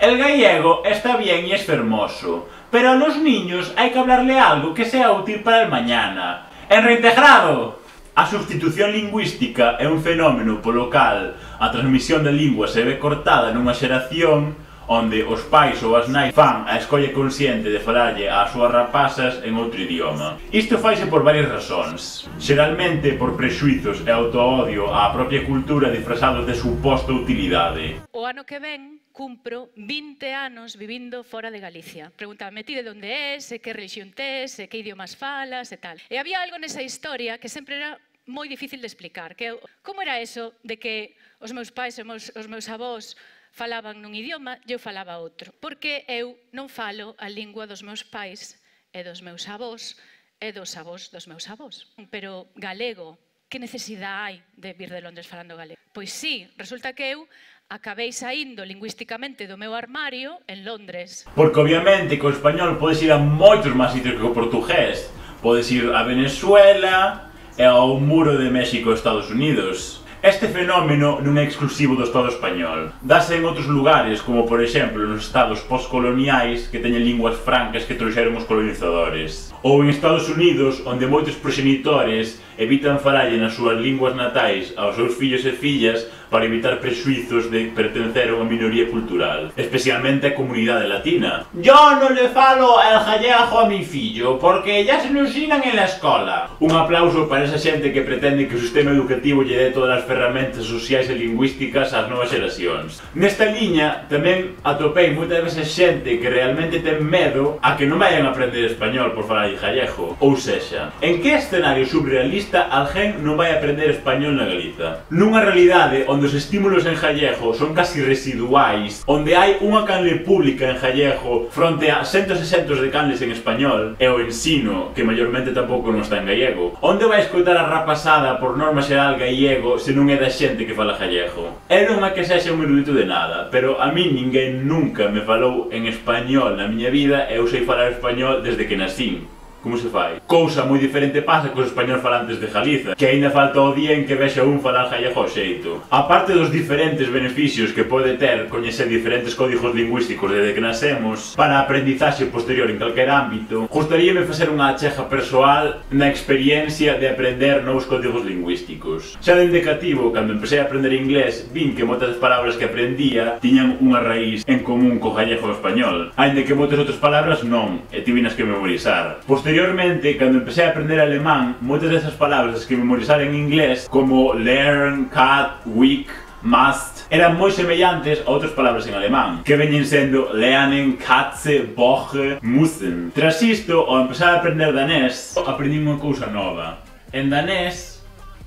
El gallego está bien y es fermoso, pero a los niños hay que hablarle algo que sea útil para el mañana. ¡En reintegrado! A substitución lingüística é un fenómeno polo cal a transmisión da lingua se ve cortada nunha xeración onde os pais ou as nais fan a escolla consciente de falarlle ás súas rapazas en outro idioma. Isto faise por varias razóns. Xeralmente por prexuizos e autoodio á propia cultura disfrazados de suposta utilidade. O ano que ven cumpro 20 anos vivindo fora de Galicia. Preguntame ti de onde és, e que religión tes, e que idiomas falas e tal. E había algo nesa historia que sempre era moi difícil de explicar, que como era eso de que os meus pais e os meus avós falaban nun idioma e eu falaba outro, porque eu non falo a lingua dos meus pais e dos meus avós e dos avós dos meus avós. Pero galego, que necesidade hai de vir de Londres falando galego? Pois sí, resulta que eu acabei saindo lingüísticamente do meu armario en Londres. Porque obviamente co español podes ir a moitos máis sitios que o portugués. Podes ir a Venezuela e ao muro de México e Estados Unidos. Este fenómeno non é exclusivo do Estado español. Dase en outros lugares, como por exemplo nos estados postcoloniais que teñen linguas francas que trouxeron os colonizadores. Ou en Estados Unidos, onde moitos proxenitores evitan falalle nas súas linguas natais aos seus fillos e fillas para evitar prexuizos de pertencer a unha minoría cultural, especialmente a comunidade latina. Yo non le falo el gallego a mi fillo, porque ya se lo ensinan en la escola. Un aplauso para esa xente que pretende que o sistema educativo lle dé todas as ferramentas sociais e lingüísticas ás novas xeracións. Nesta liña tamén atopei moitas veces xente que realmente ten medo a que non vayan a aprender español por falar gallego. Ou sexa, en que escenario surrealista alguén non vai aprender español na Galiza? Nunha realidade onde os estímulos en gallego son casi residuais, onde hai unha canle pública en gallego fronte a centos e centos de canles en español, e o ensino, que maiormente tampouco non está en gallego. Onde vai escoitar a rapazada por norma xeral gallego se non é da xente que fala gallego? E non é que sexa un erudito de nada, pero a mí ninguén nunca me falou en español na miña vida e eu sei falar español desde que nacín. Como se fai? Cousa moi diferente pasa cos españoles falantes de Galiza, que aínda falta o día en que vexa un falar gallego ao xeito. A parte dos diferentes beneficios que pode ter coñecer diferentes códigos lingüísticos desde que nacemos para a aprendizaxe posterior en calquer ámbito, gustaríame facer unha achega persoal na experiencia de aprender novos códigos lingüísticos. Xa dende cativo, cando empecé a aprender inglés, vin que moitas das palabras que aprendía tiñan unha raíz en común co gallego e español, aínda que moitas outras palabras non, e tivinas que memorizar. Posteriormente, cando empecé a aprender alemán, moitas desas palabras que memorizar en inglés, como learn, cut, week, must, eran moi semellantes a outras palabras en alemán, que veñen sendo lernen, Katze, Woche, müssen. Tras isto, ao empezar a aprender danés, aprendi unha cousa nova. En danés,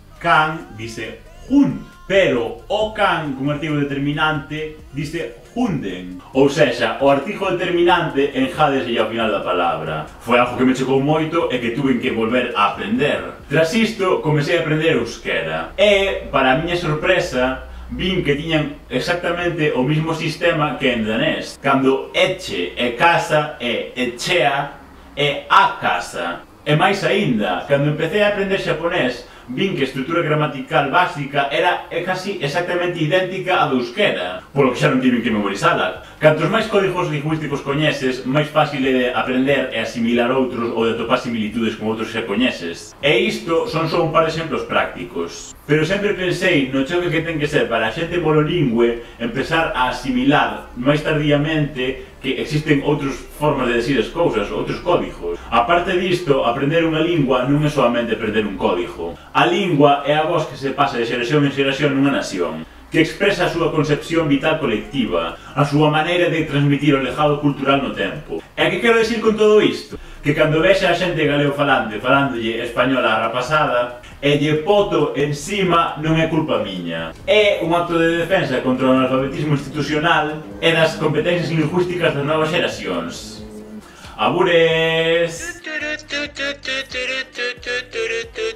can dice hund, pero o can con artigo determinante dice hunden. Ou sexa, o artigo determinante enjádese ao final da palabra. Foi algo que me chegou moito e que tuve que volver a aprender. Tras isto, comecei a aprender euskera. E, para a miña sorpresa, vin que tiñan exactamente o mismo sistema que en danés. Cando eche e casa e echea e a casa. E máis aínda, cando empecé a aprender xaponés, vin que a estrutura gramatical básica era casi exactamente idéntica á do euskera, polo que xa non tiven que memorizala. Cantos máis códigos lingüísticos coñeces, máis fácil é de aprender e asimilar outros ou de atopar similitudes con outros que xa coñeces. E isto son só un par de exemplos prácticos. Pero sempre pensei no choque que ten que ser para a xente monolingüe empezar a asimilar máis tardíamente que existen outras formas de decir as cousas, outros códigos. A parte disto, aprender unha lingua non é solamente aprender un código. A lingua é a voz que se pasa de xeración en xeración nunha nación, que expresa a súa concepción vital colectiva, a súa maneira de transmitir o legado cultural no tempo. E que quero dicir con todo isto? Que cando vexa a xente galego falándolle español á rapazada, e lle poto encima non é culpa miña. É un acto de defensa contra o analfabetismo institucional e das competencias lingüísticas das novas xeracións. Abures!